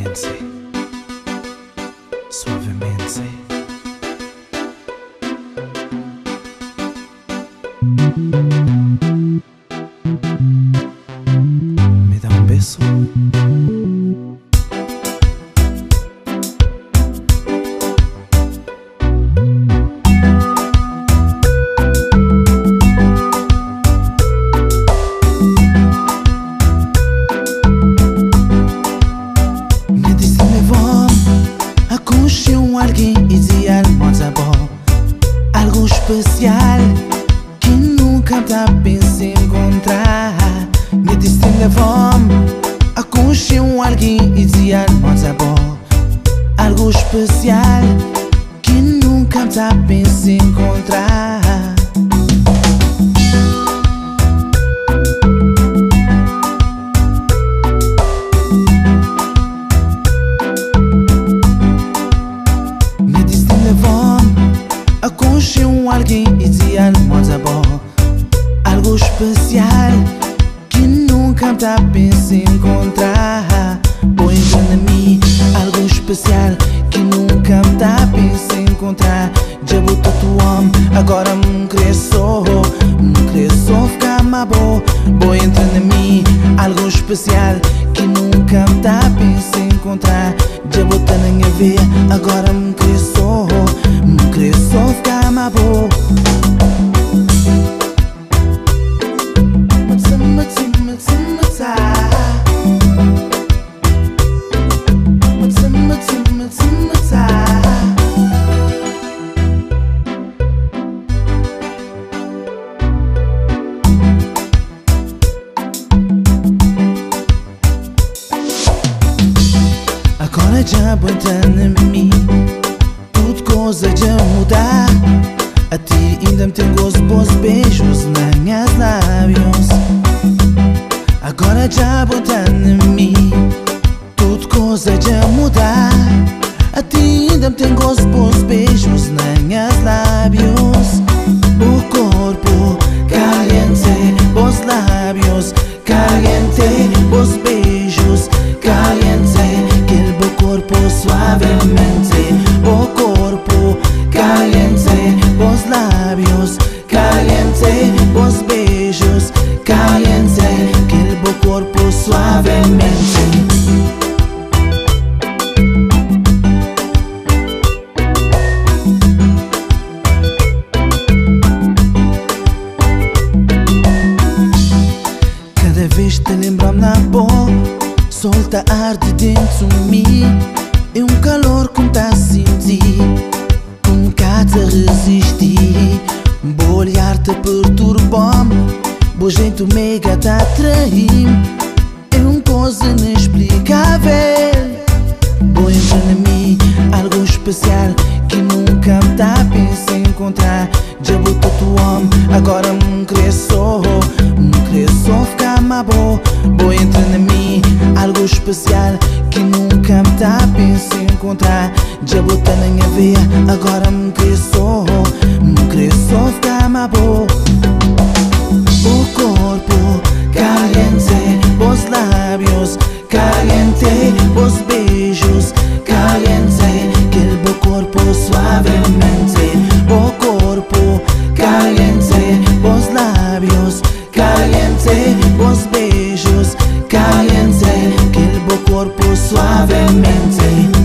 suavemente, suavemente. Me dá beso. Alguém ideal, mas é bom. Algo especial que nunca tá pensando encontrar. Me destino levou-me a conhecer alguém ideal, mas é bom. Algo especial que nunca tá pensando encontrar. A conhecer alguém ideal, mas é bom. Algo especial que nunca tá pensando encontrar. Põe em mim algo especial que nunca tá pensando encontrar. Já botou tu homem, agora me cresço ficar mais bom. Põe em mim algo especial que nunca tá pensando encontrar. Já botou na minha veia, agora me cresço ficar mais bom. Agora já vou entrar em mim, tudo coisa já mudar. A ti ainda me tem gosto, bons beijos nas minhas lábios. Agora já vou entrar em mim, tudo coisa já mudar. A ti ainda me tem gosto, bons beijos nas minhas lábios. O corpo caliente, bons lábios caliente, bons beijos caliente. Corpo suavemente, o corpo caliente, os lábios caliente, os beijos caliente, aquele bom corpo suavemente. Cada vez te lembro-me na boca, solta arde dentro de mim. É um calor que tá a sentir, nunca te resisti. Bo olhar te perturba-me, bo jeito mega te atrair. É uma coisa inexplicável. Bo entra em mim algo especial que nunca tá a pensar encontrar. Já botou tu homem, agora me cresço ficar mais bom. Bo entra em mim algo especial que nunca me tá a pensar encontrar. Já botou na minha veia, agora me cresço ficar mais bom. O corpo caliente, os lábios caliente, os beijos caliente, aquele bom corpo suavemente. O corpo caliente, os lábios caliente, os beijos caliente, aquele bom corpo suavemente.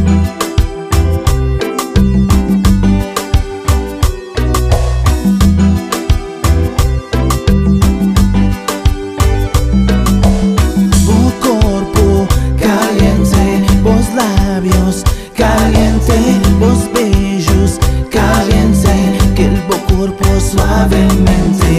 O corpo caliente, os lábios caliente, os beijos caliente, aquele bom corpo suavemente.